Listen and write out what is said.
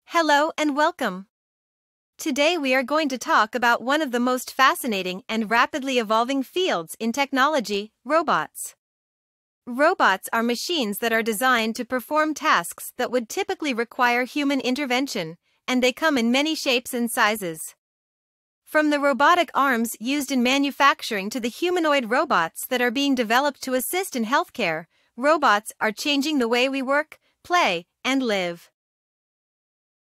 Hello and welcome. Today we are going to talk about one of the most fascinating and rapidly evolving fields in technology, robots. Robots are machines that are designed to perform tasks that would typically require human intervention, and they come in many shapes and sizes. From the robotic arms used in manufacturing to the humanoid robots that are being developed to assist in healthcare, robots are changing the way we work, play, and live.